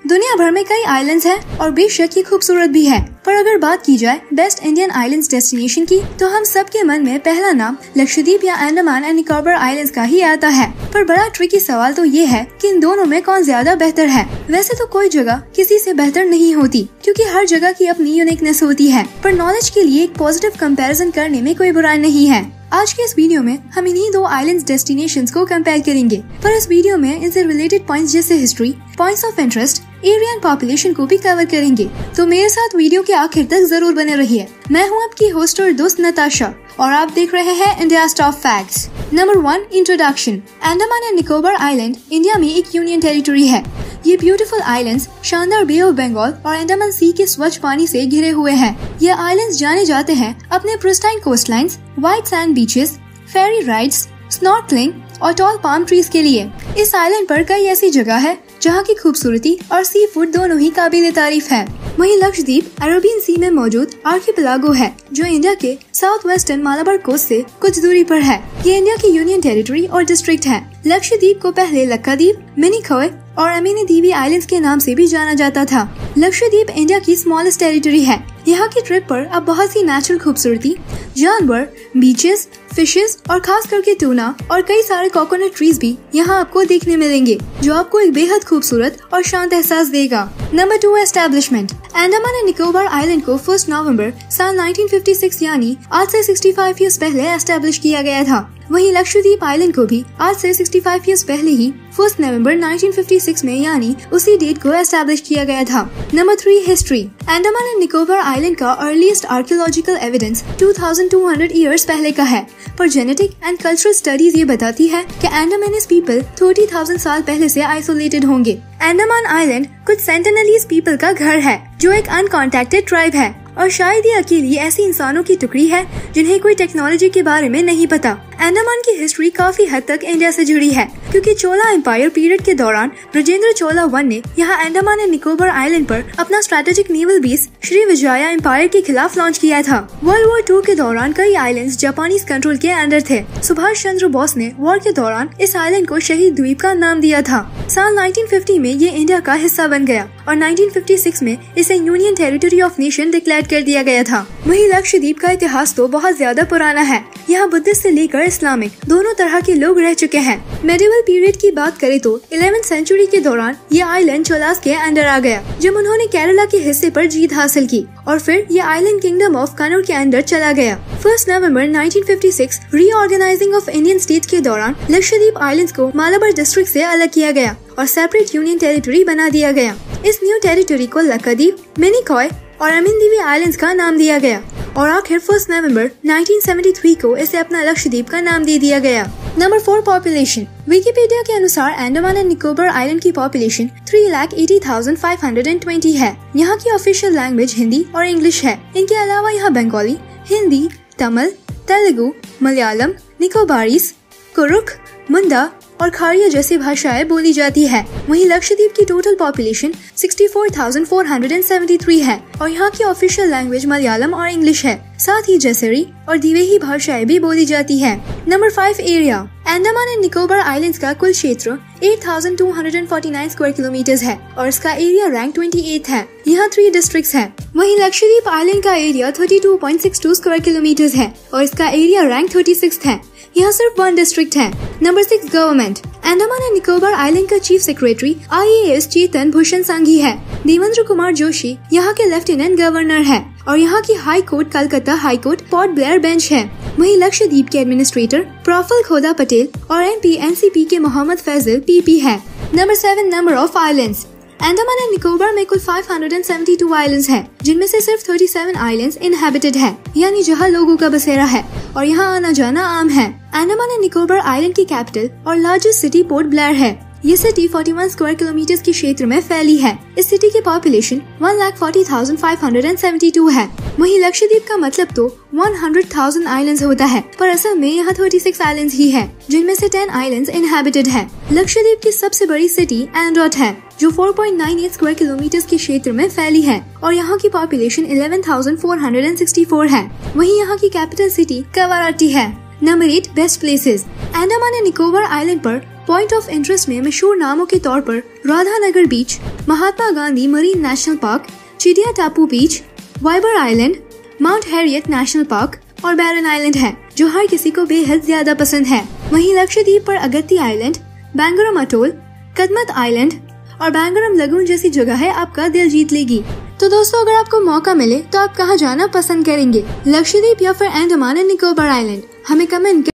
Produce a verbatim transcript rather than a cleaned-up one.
दुनिया भर में कई आइलैंड्स हैं और बेशक ये खूबसूरत भी है, पर अगर बात की जाए बेस्ट इंडियन आइलैंड्स डेस्टिनेशन की तो हम सब के मन में पहला नाम लक्षद्वीप या अंडमान एंड निकोबार आइलैंड्स का ही आता है। पर बड़ा ट्रिकी सवाल तो ये है कि इन दोनों में कौन ज्यादा बेहतर है। वैसे तो कोई जगह किसी से बेहतर नहीं होती, क्योंकि हर जगह की अपनी यूनिकनेस होती है, पर नॉलेज के लिए एक पॉजिटिव कंपैरिजन करने में कोई बुराई नहीं है। आज के इस वीडियो में हम इन्हीं दो आइलैंड्स डेस्टिनेशंस को कंपेयर करेंगे, पर इस वीडियो में इनसे रिलेटेड पॉइंट्स जैसे history, points of interest, area and population को भी कवर करेंगे। तो मेरे साथ वीडियो के आखिर तक जरूर बने रहिए। मैं हूँ आपकी होस्ट और दोस्त नताशा और आप देख रहे हैं India top facts. Number one, introduction. Andaman and Nicobar island India में एक यूनियन टेरिटरी है। ये ब्यूटीफुल आइलैंड्स शानदार बे ऑफ बंगाल और अंडमान सी के स्वच्छ पानी से घिरे हुए हैं। ये आइलैंड्स जाने जाते हैं अपने pristine coastlines, white sand beaches, ferry rides, snorkelling और टॉल पाम ट्रीज के लिए। इस आइलैंड पर कई ऐसी जगह है जहाँ की खूबसूरती और सी फूड दोनों ही काबिल तारीफ है। वहीं लक्षद्वीप अरेबियन सी में मौजूद आर्किपेलागो है, जो इंडिया के साउथ वेस्टर्न मालाबार कोस्ट से कुछ दूरी पर है। ये इंडिया की यूनियन टेरिटरी और डिस्ट्रिक्ट है। लक्षद्वीप को पहले लक्काद्वीप, मिनिकॉय और अमीनी दीवी आइलैंड्स के नाम से भी जाना जाता था। लक्षद्वीप इंडिया की स्मॉलेस्ट टेरिटरी है। यहाँ की ट्रिप पर अब बहुत सी नेचुरल खूबसूरती, जानवर, बीचेस, फिशेस और खास करके टूना और कई सारे कोकोनट ट्रीज भी यहाँ आपको देखने मिलेंगे, जो आपको एक बेहद खूबसूरत और शांत एहसास देगा। Number two, establishment. Andaman and Nicobar island को फर्स्ट नवंबर साल नाइनटीन फिफ्टी सिक्स यानी आज से पैंसठ ईयर्स पहले एस्टेब्लिश किया गया था। वहीं लक्षद्वीप आइलैंड को भी आज से पैंसठ ईयर्स पहले ही first November nineteen fifty six में यानी उसी डेट को एस्टेब्लिश किया गया था। Number three, history. Andaman and Nicobar island का earliest archaeological evidence two thousand two hundred years पहले का है, पर जेनेटिक एंड कल्चरल स्टडीज ये बताती है कि अंडमानीज पीपल थर्टी थाउजेंड साल पहले से आइसोलेटेड होंगे। अंडमान आइलैंड कुछ सेंटिनलीज पीपल का घर है, जो एक अनकॉन्टैक्टेड ट्राइब है और शायद ये अकेली ऐसी इंसानों की टुकड़ी है जिन्हें कोई टेक्नोलॉजी के बारे में नहीं पता। अंडमान की हिस्ट्री काफी हद तक इंडिया से जुड़ी है, क्योंकि चोला एम्पायर पीरियड के दौरान ब्रजेंद्र चोला वन ने यहाँ अंडमान एंड निकोबार आइलैंड पर अपना strategic naval base Shri Vijaya empire के खिलाफ लॉन्च किया था। वर्ल्ड वॉर टू के दौरान कई आइलैंड्स जापानीज कंट्रोल के अंडर थे। सुभाष चंद्र बोस ने वॉर के दौरान इस आइलैंड को शहीद द्वीप का नाम दिया था। साल नाइनटीन फिफ्टी में ये इंडिया का हिस्सा बन गया और नाइनटीन फिफ्टी सिक्स में इसे union territory of nation declare कर दिया गया था। वहीं लक्षद्वीप का इतिहास तो बहुत ज्यादा पुराना है। यहाँ बुद्धिस्ट से लेकर इस्लामिक दोनों तरह के लोग रह चुके हैं। मेडिवल पीरियड की बात करें तो इलेवेंथ सेंचुरी के दौरान ये आइलैंड चोलास के अंडर आ गया, जब उन्होंने केरला के हिस्से पर जीत हासिल की, और फिर ये आइलैंड किंगडम ऑफ कन्नौर के अंडर चला गया। First November nineteen fifty six reorganising of Indian state के दौरान लक्षद्वीप आइलैंड्स को मालाबार डिस्ट्रिक्ट से अलग किया गया और सेपरेट यूनियन टेरिटरी बना दिया गया। इस न्यू टेरिटरी को लक्काद्वीप, मिनिकॉय और अमीन दीवी आइलैंड्स का नाम दिया गया और आखिर first November nineteen seventy three को इसे अपना लक्षद्वीप का नाम दे दिया गया। Number four, population. विकिपीडिया के अनुसार अंडमान एंड निकोबार आइलैंड की population three lakh eighty thousand five hundred and twenty है। यहाँ की ऑफिशियल लैंग्वेज हिंदी और इंग्लिश है। इनके अलावा यहाँ बंगाली, हिंदी, तमिल, तेलुगु, मलयालम, निकोबारीज, कुरुख, मुंडा और खारिया जैसी भाषाएं बोली जाती है। वहीं लक्षद्वीप की total population sixty four thousand four hundred seventy three है और यहाँ की ऑफिशियल लैंग्वेज मलयालम और इंग्लिश है। साथ ही जैसरी और दिवेही भाषाएं भी बोली जाती है। Number five, area. Andaman and Nicobar islands का कुल क्षेत्र eight thousand two hundred forty nine square kilometres है और इसका एरिया रैंक ट्वेंटी एट है। यहाँ थ्री डिस्ट्रिक्ट्स हैं। वहीं लक्षद्वीप आइलैंड का area thirty two point six two square kilometres है और इसका एरिया रैंक थर्टी सिक्स है। यहाँ सिर्फ वन डिस्ट्रिक्ट है। Number six, government. Andaman and Nicobar island का chief secretary I A S Chetan Bhushan Sanghi है। देवेंद्र कुमार जोशी यहाँ के लेफ्टिनेंट गवर्नर है और यहाँ की high court Calcutta high court Port Blair bench है। वहीं लक्षद्वीप के एडमिनिस्ट्रेटर प्रफुल्ल खोदा पटेल और M P N C P के मोहम्मद फैजल पी पी है। Number seven, number of islands. Andaman and Nicobar में कुल five hundred seventy two islands हैं, जिनमें से सिर्फ थर्टी सेवन आइलैंड्स इनहैबिटेड है, यानी जहाँ लोगों का बसेरा है और यहाँ आना जाना आम है। अंडमान एंड निकोबार आइलैंड की कैपिटल और लार्जेस्ट सिटी पोर्ट ब्लेयर है। ये सिटी इकतालीस स्क्वायर किलोमीटर के क्षेत्र में फैली है। इस सिटी की population one lakh forty thousand five hundred seventy two है। वहीं लक्षद्वीप का मतलब तो हंड्रेड थाउजेंड आइलैंड्स होता है, पर असल में यहाँ थर्टी सिक्स आइलैंड्स ही है, जिनमें से टेन आइलैंड्स इनहैबिटेड है। लक्षद्वीप की सबसे बड़ी सिटी एंड्रोट है, जो four point nine eight square kilometre के क्षेत्र में फैली है और यहाँ की population eleven thousand four hundred sixty four है। वहीं यहाँ की कैपिटल सिटी कवाराटी है। Number eight, best places. Andaman and Nicobar island पर पॉइंट ऑफ इंटरेस्ट में मशहूर नामों के तौर पर Radhanagar beach, Mahatma Gandhi marine national park, Chidiya Tapu beach, Viper island, Mount Harriet national park और बैरन आइलैंड है, जो हर किसी को बेहद ज्यादा पसंद है। वहीं लक्षद्वीप पर Agatti island, Bangaram atoll, Kadmat island और बैंगरम लगून जैसी जगह आपका दिल जीत लेगी। तो दोस्तों, अगर आपको मौका मिले तो आप कहाँ जाना पसंद करेंगे, लक्षद्वीप या फिर अंडमान एंड निकोबार आइलैंड? हमें कमेंट